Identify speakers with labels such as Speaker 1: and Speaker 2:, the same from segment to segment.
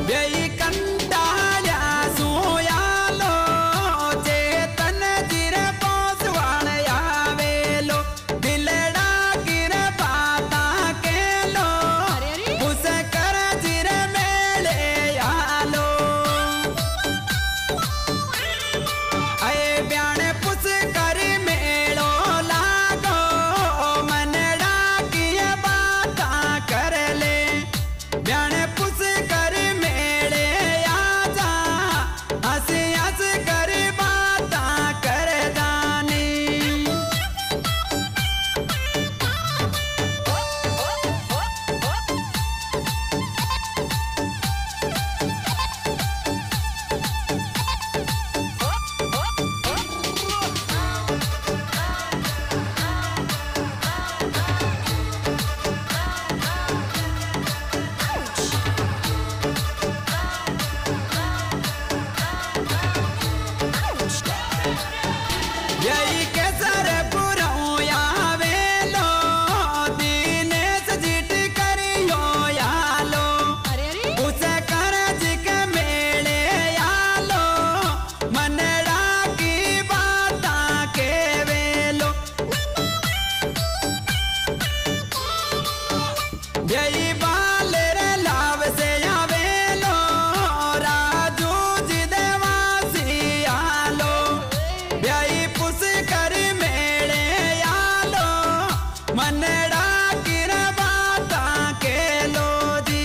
Speaker 1: यही कंटाळ्या सुयालो चेतन जिर पोसवाण यावेलो दिलड़ा गिर बाता केलो उस कर जिर मेले यालो अये ब्याण पुस कर मेलो लागो मनड़ा की बाता कर ले ब्याण पुस कर मेले आजा हंस हंस कर बाता कर दानी यही केसर पुरऊ यावेलो दिनेश जिट करियो यालो उस करज के मेले यालो मनड़ा की बाता के वेलो यही बालेर लाभ से आवेलो राजू जी देवासी आलो यही पुस कर मेले आलो मनड़ा गिर बाता के लो जी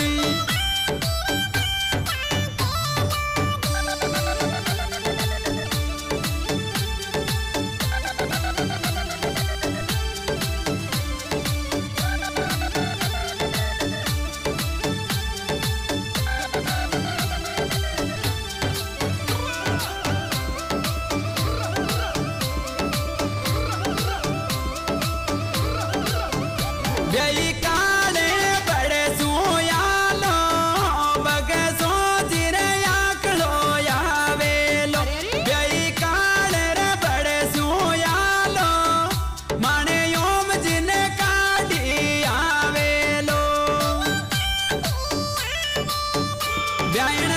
Speaker 1: यही काले बड़े सुयालो बगे सो जिरे आकलो यावेलो यही काले रे बड़े सुयालो माने योम जिने काढ़ी आवेलो ब्याण